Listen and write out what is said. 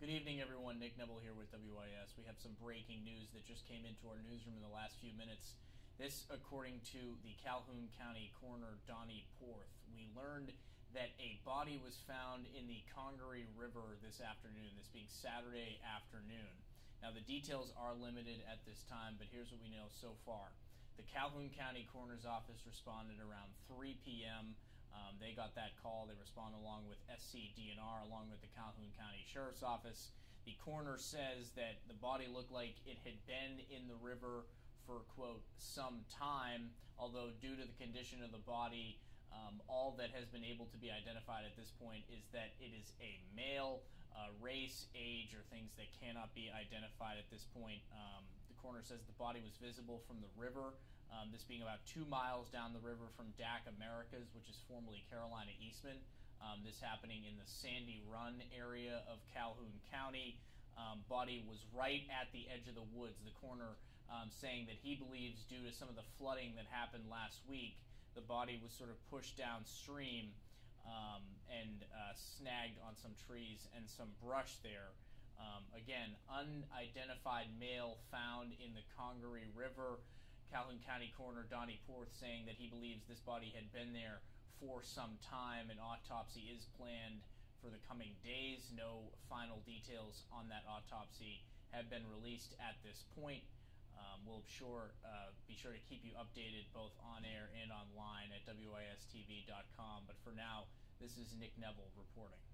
evening, everyone. Nick Nebel here with WIS. We have some breaking news that just came into our newsroom in the last few minutes. This, according to the Calhoun County coroner, Donnie Porth. We learned that a body was found in the Congaree River this afternoon, this being Saturday afternoon. Now, the details are limited at this time, but here's what we know so far. The Calhoun County Coroner's Office responded around 3 p.m. They got that call. They responded along with SCDNR, along with the Calhoun County Sheriff's Office. The coroner says that the body looked like it had been in the river for, quote, some time, although due to the condition of the body, all that has been able to be identified at this point is that it is a male. Race, age, or things that cannot be identified at this point. The coroner says the body was visible from the river, this being about 2 miles down the river from DAC Americas, which is formerly Carolina Eastman. This happening in the Sandy Run area of Calhoun County. Body was right at the edge of the woods. The coroner saying that he believes due to some of the flooding that happened last week, the body was sort of pushed downstream and snagged on some trees and some brush there. Again, unidentified male found in the Congaree River. Calhoun County Coroner Donnie Porth saying that he believes this body had been there for some time. An autopsy is planned for the coming days. No final details on that autopsy have been released at this point. We'll be sure to keep you updated both on air and online at WISTV.com. But for now, this is Nick Nebel reporting.